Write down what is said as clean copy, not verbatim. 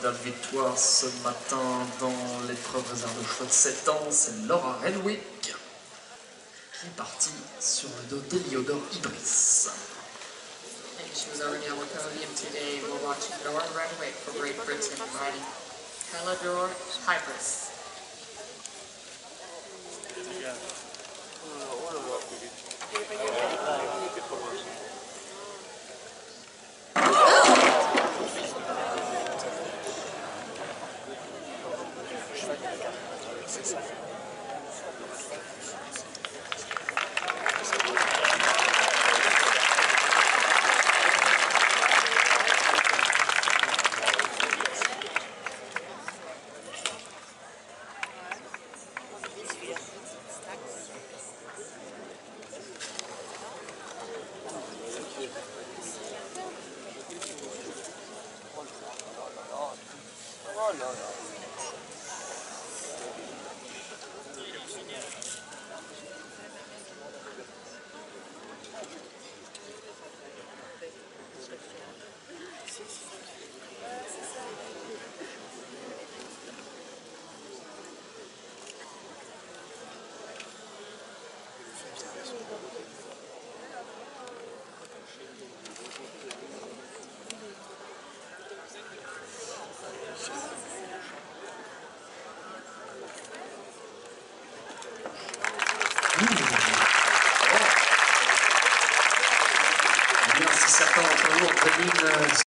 candidate victoire ce matin dans l'épreuve réserve de choix de 7 ans, c'est Laura Renwick qui est partie sur le dos d'Eliodor Ibris. And she was already on the podium today. We're watching Laura Renwick for Great Britain riding Eliodor Ibris. Bien, si certains d'entre vous ont prévu